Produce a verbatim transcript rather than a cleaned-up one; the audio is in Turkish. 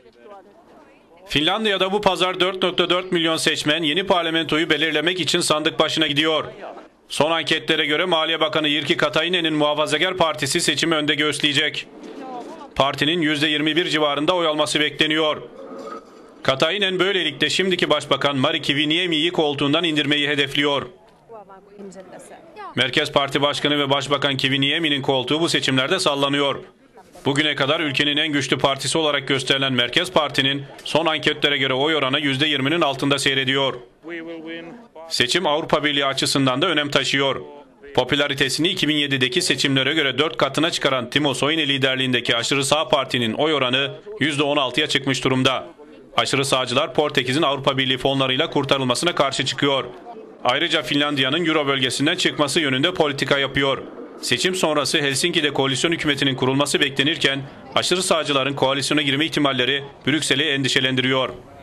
Finlandiya'da bu pazar dört nokta dört milyon seçmen yeni parlamentoyu belirlemek için sandık başına gidiyor. Son anketlere göre Maliye Bakanı Jyrki Katainen'in Muhafazakar Partisi seçimi önde göğüsleyecek. Partinin yüzde yirmi bir civarında oy alması bekleniyor. Katainen böylelikle şimdiki Başbakan Mari Kiviniemi'yi koltuğundan indirmeyi hedefliyor. Merkez Parti Başkanı ve Başbakan Kiviniemi'nin koltuğu bu seçimlerde sallanıyor. Bugüne kadar ülkenin en güçlü partisi olarak gösterilen Merkez Parti'nin son anketlere göre oy oranı yüzde yirminin altında seyrediyor. Seçim Avrupa Birliği açısından da önem taşıyor. Popülaritesini iki bin yedideki seçimlere göre dört katına çıkaran Timo Soini liderliğindeki Aşırı Sağ Parti'nin oy oranı yüzde on altıya çıkmış durumda. Aşırı sağcılar Portekiz'in Avrupa Birliği fonlarıyla kurtarılmasına karşı çıkıyor. Ayrıca Finlandiya'nın Euro bölgesinden çıkması yönünde politika yapıyor. Seçim sonrası Helsinki'de koalisyon hükümetinin kurulması beklenirken aşırı sağcıların koalisyona girme ihtimalleri Brüksel'i endişelendiriyor.